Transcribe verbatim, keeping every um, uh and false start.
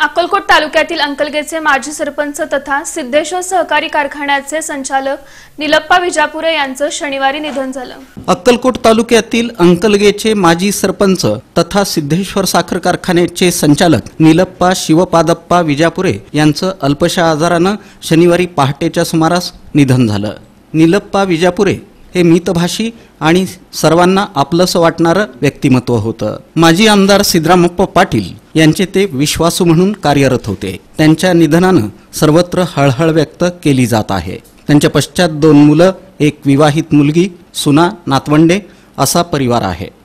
अक्कलकोट तालुक्यातील अंकलगेचे माजी सरपंच तथा सिद्धेश्वर सहकारी कारखान्याचे संचालक निलप्पा विजापुरे यांचं शनिवारी निधन झालं। अक्कलकोट तालुक्यातील अंकलगेचे माजी सरपंच तथा सिद्धेश्वर साखर कारखान्याचे संचालक निलप्पा शिवपादप्पा विजापुरे यांचं अल्पशा आजारानं शनिवारी पहाटेच्या सुमारास निधन झालं। निलप्पा विजापुरे हे मितभाषी आणि सर्वांना आपलंसं वाटणारं व्यक्तिमत्व होतं। माजी आमदार सिद्धरामप्पा पाटील यांचे ते विश्वासू म्हणून कार्यरत होते। त्यांच्या निधनानं सर्वत्र हळहळ व्यक्त केली जात आहे। त्यांच्या पश्चात दोन मुलं, एक विवाहित मुलगी, सुना, नातवंडे असा परिवार आहे।